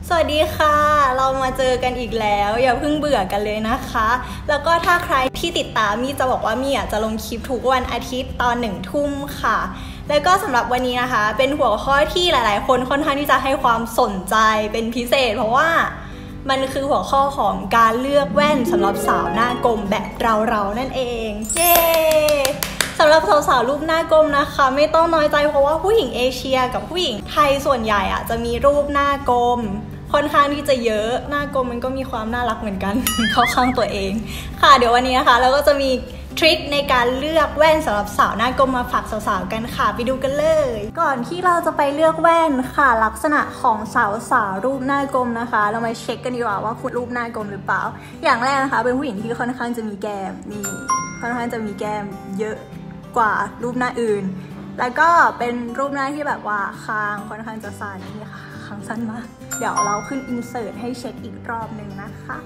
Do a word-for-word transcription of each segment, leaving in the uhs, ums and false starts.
สวัสดีค่ะเรามาเจอกันอีกแล้วอย่าเพิ่งเบื่อกันเลยนะคะแล้วก็ถ้าใครที่ติดตามมี่จะบอกว่ามี่จะลงคลิปทุกวันอาทิตย์ตอนหนึ่งทุ่มค่ะแล้วก็สำหรับวันนี้นะคะเป็นหัวข้อที่หลายๆคนค่อนข้างที่จะให้ความสนใจเป็นพิเศษเพราะว่ามันคือหัวข้อของการเลือกแว่นสำหรับสาวหน้ากลมแบบเราๆนั่นเองเย้สำหรับสาวๆรูปหน้ากลมนะคะไม่ต้องน้อยใจเพราะว่าผู้หญิงเอเชียกับผู้หญิงไทยส่วนใหญ่อะจะมีรูปหน้ากลมค่อนข้างที่จะเยอะหน้ากลมมันก็มีความน่ารักเหมือนกัน เข้าข้างตัวเองค่ะเดี๋ยววันนี้นะคะเราก็จะมีทริคในการเลือกแว่นสำหรับสาวหน้ากลมมาฝากสาวๆกันค่ะไปดูกันเลยก่อนที่เราจะไปเลือกแว่นค่ะลักษณะของสาวสาวรูปหน้ากลมนะคะเรามาเช็คกันดีกว่าว่าคุณรูปหน้ากลมหรือเปล่าอย่างแรกนะคะเป็นผู้หญิงที่ค่อนข้างจะมีแก้มนี่ค่อนข้างจะมีแก้มเยอะกว่ารูปหน้าอื่นแล้วก็เป็นรูปหน้าที่แบบว่าคางค่อนข้างจะสั้นนี่ค่ะคางสั้นมากเดี๋ยวเราขึ้นอินเสิร์ตให้เช็คอีกรอบหนึ่งนะคะ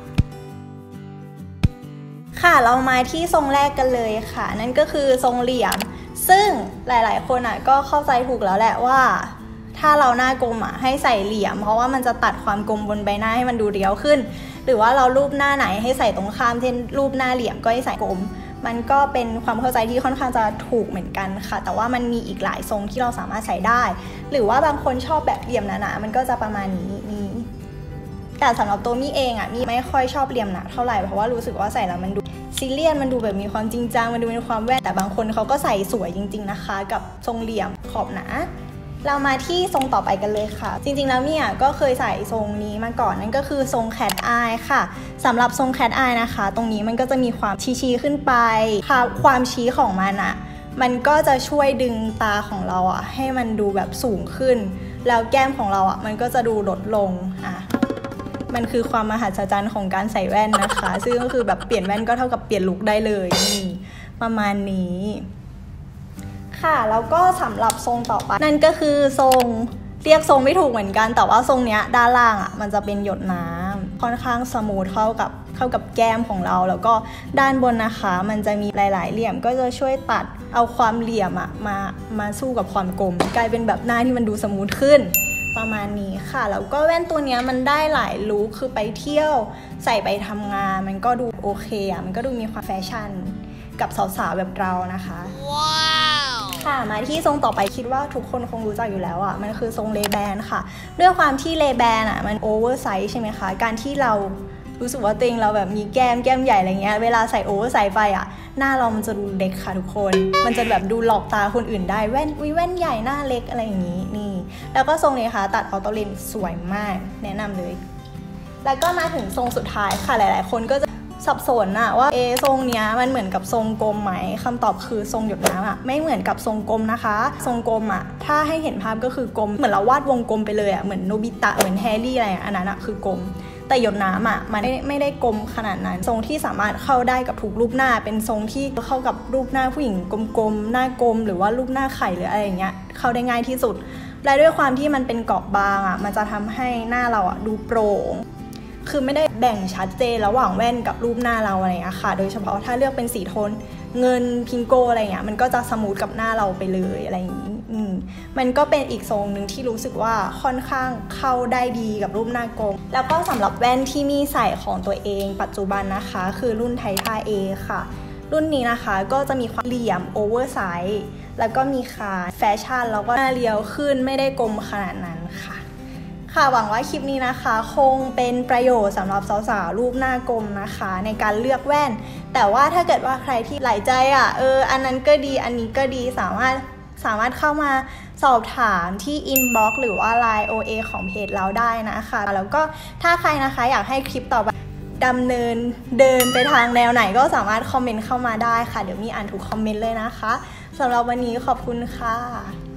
ค่ะเรามาที่ทรงแรกกันเลยค่ะนั่นก็คือทรงเหลี่ยมซึ่งหลายๆคนอ่ะก็เข้าใจถูกแล้วแหละว่าถ้าเราหน้ากลมอ่ะให้ใส่เหลี่ยมเพราะว่ามันจะตัดความกลมบนใบหน้าให้มันดูเรียวขึ้นหรือว่าเรารูปหน้าไหนให้ใส่ตรงข้ามเช่นรูปหน้าเหลี่ยมก็ให้ใส่กลมมันก็เป็นความเข้าใจที่ค่อนข้างจะถูกเหมือนกันค่ะแต่ว่ามันมีอีกหลายทรงที่เราสามารถใส่ได้หรือว่าบางคนชอบแบบเหลี่ยมหนาๆมันก็จะประมาณนี้นี่แต่สำหรับตัวมี่เองอ่ะมี่ไม่ค่อยชอบเหลี่ยมหนาเท่าไหร่เพราะว่ารู้สึกว่าใส่แล้วมันดูซีเรียสมันดูแบบมีความจริงจังมันดูมีความแว่นแต่บางคนเขาก็ใส่สวยจริงๆนะคะกับทรงเหลี่ยมขอบหนาเรามาที่ทรงต่อไปกันเลยค่ะจริงๆแล้วมี่ก็เคยใส่ทรงนี้มาก่อนนั่นก็คือทรงแคทอายค่ะสำหรับทรงแคทอายนะคะตรงนี้มันก็จะมีความชี้ๆขึ้นไปค่ะความชี้ของมันอ่ะมันก็จะช่วยดึงตาของเราอ่ะให้มันดูแบบสูงขึ้นแล้วแก้มของเราอ่ะมันก็จะดูลดลงอ่ะมันคือความมหัศจรรย์ของการใส่แว่นนะคะซึ่งก็คือแบบเปลี่ยนแว่นก็เท่ากับเปลี่ยนลุคได้เลยนี่ประมาณนี้ค่ะแล้วก็สำหรับทรงต่อไปนั่นก็คือทรงเรียกทรงไม่ถูกเหมือนกันแต่ว่าทรงเนี้ยด้านล่างอ่ะมันจะเป็นหยดน้ำค่อนข้างสมูทเข้ากับเข้ากับแก้มของเราแล้วก็ด้านบนนะคะมันจะมีหลายๆเหลี่ยมก็จะช่วยตัดเอาความเหลี่ยมอ่ะมามาสู้กับความกลมกลายเป็นแบบหน้าที่มันดูสมูทขึ้นประมาณนี้ค่ะแล้วก็แว่นตัวนี้มันได้หลายลุคคือไปเที่ยวใส่ไปทำงานมันก็ดูโอเคอ่ะมันก็ดูมีความแฟชั่นกับสาวๆแบบเรานะคะว้าวค่ะมาที่ทรงต่อไปคิดว่าทุกคนคงรู้จักอยู่แล้วอ่ะมันคือทรงเลแบนค่ะด้วยความที่เลแบนอ่ะมันโอเวอร์ไซส์ใช่ไหมคะการที่เรารู้สึกว่าตัวเองเราแบบมีแก้มแก้มใหญ่อะไรเงี้ยเวลาใส่โอเวอร์ไซส์ไปอ่ะหน้าเรามันจะดูเล็กค่ะทุกคนมันจะแบบดูหลอกตาคนอื่นได้แว่นวิแว่นใหญ่หน้าเล็กอะไรอย่างนี้นี่แล้วก็ทรงนี้ค่ะตัดออโต้เลนส์สวยมากแนะนำเลยแล้วก็มาถึงทรงสุดท้ายค่ะหลายๆคนก็จะสับสนอะว่าเอทรงเนี้ยมันเหมือนกับทรงกลมไหมคำตอบคือทรงหยดน้ำอะไม่เหมือนกับทรงกลมนะคะทรงกลมอะถ้าให้เห็นภาพก็คือกลมเหมือนเราวาดวงกลมไปเลยอะเหมือนโนบิตะเหมือนแฮร์รี่อะไรอันนั้นอะคือกลมแต่หยดน้ำอะมันไม่ไม่ได้กลมขนาดนั้นทรงที่สามารถเข้าได้กับทุกรูปหน้าเป็นทรงที่เข้ากับรูปหน้าผู้หญิงกลมๆหน้ากลมหรือว่ารูปหน้าไข่หรืออะไรอย่างเงี้ยเข้าได้ง่ายที่สุดและด้วยความที่มันเป็นเกาะบางอะมันจะทำให้หน้าเราอะดูโปร่งคือไม่ได้แบ่งชัดเจนระหว่างแว่นกับรูปหน้าเราอะไรอย่างเงี้ยค่ะโดยเฉพาะถ้าเลือกเป็นสีโทนเงินพิงโกอะไรเงี้ยมันก็จะสมูทกับหน้าเราไปเลยอะไรอย่างนี้อืมมันก็เป็นอีกทรงหนึ่งที่รู้สึกว่าค่อนข้างเข้าได้ดีกับรูปหน้ากลมแล้วก็สำหรับแว่นที่มีใส่ของตัวเองปัจจุบันนะคะคือรุ่นไทท่า A ค่ะรุ่นนี้นะคะก็จะมีความเหลี่ยมโอเวอร์ไซส์แล้วก็มีขาแฟชั่นแล้วก็หน้าเรียวขึ้นไม่ได้กลมขนาดนั้นค่ะค่ะหวังว่าคลิปนี้นะคะคงเป็นประโยชน์สำหรับสาวๆรูปหน้ากลมนะคะในการเลือกแว่นแต่ว่าถ้าเกิดว่าใครที่หลายใจอ่ะเอออันนั้นก็ดีอันนี้ก็ดีสามารถสามารถเข้ามาสอบถามที่ inbox หรือว่า ไลน์ โอ เอ ของเพจเราได้นะคะแล้วก็ถ้าใครนะคะอยากให้คลิปต่อไปดำเนินเดินไปทางแนวไหนก็สามารถคอมเมนต์เข้ามาได้ค่ะเดี๋ยวมีอ่านทุกคอมเมนต์เลยนะคะสำหรับวันนี้ขอบคุณค่ะ